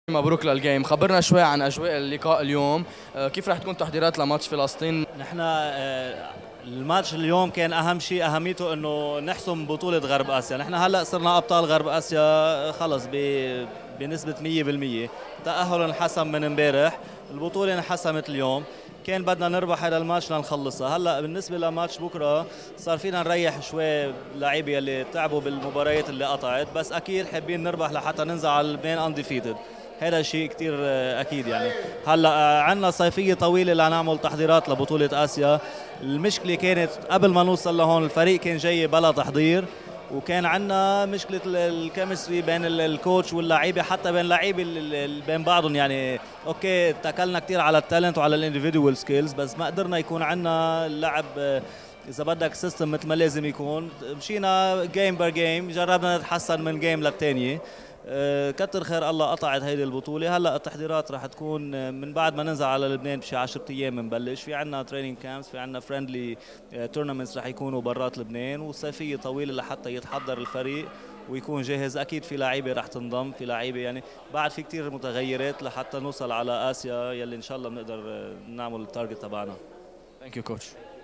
مبروك للجيم. خبرنا شوي عن اجواء اللقاء اليوم. كيف رح تكون تحضيرات لماتش فلسطين؟ نحن الماتش اليوم كان اهم شيء اهميته انه نحسم بطولة غرب اسيا. نحن هلا صرنا ابطال غرب اسيا خلص بنسبة 100%. تأهل انحسم من امبارح، البطولة انحسمت اليوم. كان بدنا نربح هذا الماتش لنخلصها. هلا بالنسبة لماتش بكره صار فينا نريح شوي اللعيبة اللي تعبوا بالمباريات اللي قطعت، بس اكيد حابين نربح لحتى ننزل على لبنان انديفيتد. هذا شيء كثير اكيد يعني. هلا عندنا صيفيه طويله لنعمل تحضيرات لبطوله اسيا. المشكله كانت قبل ما نوصل لهون الفريق كان جاي بلا تحضير، وكان عندنا مشكله الكيمستري بين الكوتش واللعيبه، حتى بين اللعيبه بين بعضهم. يعني اوكي اتكلنا كثير على التالنت وعلى الانديفيدوال سكيلز، بس ما قدرنا يكون عندنا اللعب اذا بدك سيستم مثل ما لازم يكون. مشينا جيم بير جيم، جربنا نتحسن من جيم للثانيه. كتر خير الله قطعت هيدي البطولة. هلا التحضيرات رح تكون من بعد ما ننزل على لبنان بشي 10 ايام بنبلش. في عنا تريننج كامبس، في عنا فريندلي تورنمنتس رح يكونوا برات لبنان، والصيفية طويلة لحتى يتحضر الفريق ويكون جاهز. اكيد في لعيبة رح تنضم، في لعيبة يعني بعد في كتير متغيرات لحتى نوصل على اسيا يلي ان شاء الله بنقدر نعمل التارجت تبعنا. ثانك يو كوتش.